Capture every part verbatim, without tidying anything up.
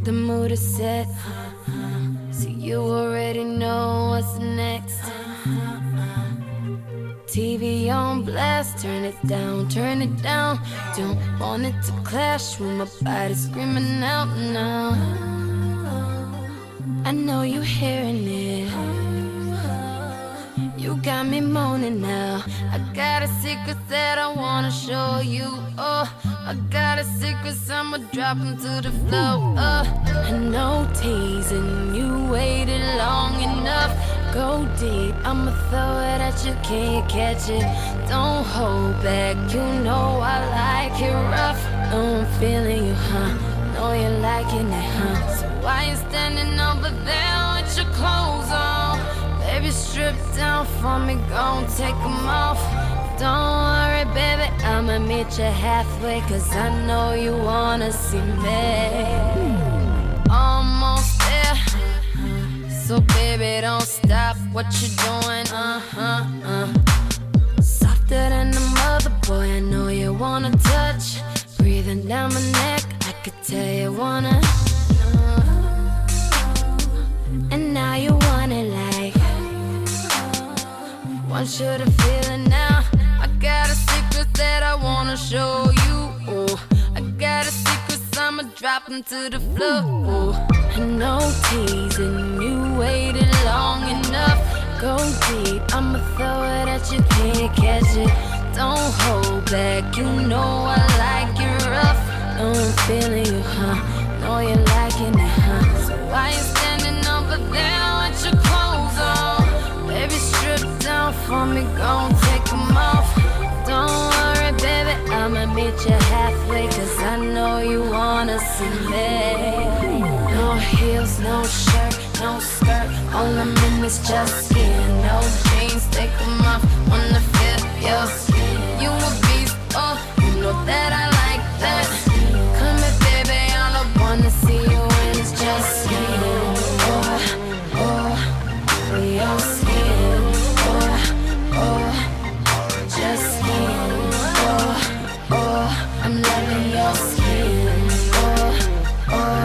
The mood is set, so you already know what's next. T V on blast, turn it down, turn it down. Don't want it to clash with my body screaming out now. I know you hearing it. You got me moaning now. I got a secret that I wanna show you. Oh, I got a secret, so I'ma drop 'em to the floor. Oh, I know teasing you waited long enough. Go deep, I'ma throw it at you, can't catch it. Don't hold back, you know I like it rough. Know I'm feeling you, huh? Know you're liking it, huh? So why you standing over there with your clothes on? Baby, strip down for me, gon' take 'em off. Don't worry, baby, I'ma meet you halfway, 'cause I know you wanna see me. Almost there, so baby, don't stop what you're doing, uh-huh, uh Softer than a mother, boy, I know you wanna touch. Breathing down my neck, I could tell you wanna uh, And now you want it like Want you to feel it now. I got a secret that I wanna show you. Oh, I got a secret, so I'ma drop 'em to the floor. Oh, I know teasing you waited long enough. Go deep, I'ma throw it at you, can't catch it. Don't hold back, you know I like it rough. Know I'm feeling you, huh? Know you're liking it, huh? So why you standing over there with your clothes on? Baby, strip down for me, gon' take 'em off. Don't worry, baby, I'ma meet you halfway, 'cause I know you wanna see me. No heels, no shirt, no skirt, all I'm in is just skin. No jeans, take 'em off, wanna feel your skin. You a beast, oh, you know that I like that. Come here, baby, all I wanna see you in is just skin. Oh, oh, your skin. Just skin, oh, oh, I'm loving your skin, oh, oh.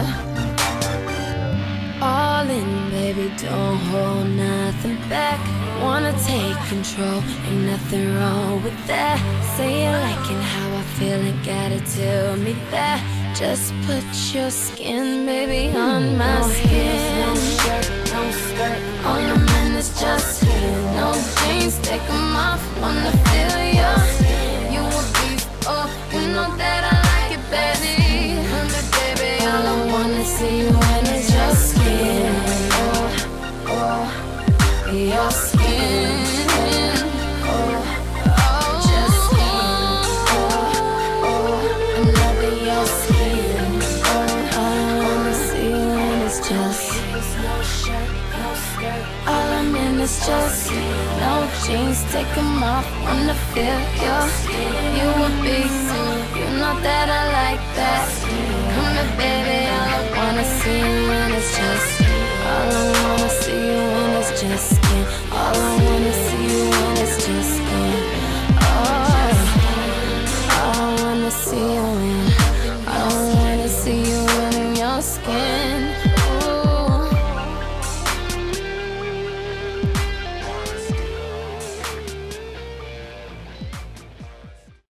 All in, baby, don't hold nothing back. Wanna take control, ain't nothing wrong with that. Say you liking how I feel and gotta tell me that. Just put your skin, baby, on my skin. No shirt, no skirt, all I'm in is just skin. No jeans, take 'em off, wanna feel your skin. You a beast, oh, you know that I like it, baby. Come here, baby, all I wanna see you in is your skin. Oh, oh, your skin. Oh, oh, just skin. Oh, oh, I'm loving your skin. Oh, all I wanna see you in is just no shirt, no skirt. All I'm in is just no jeans, take 'em off, wanna feel your skin. You a beast, you know that I like that.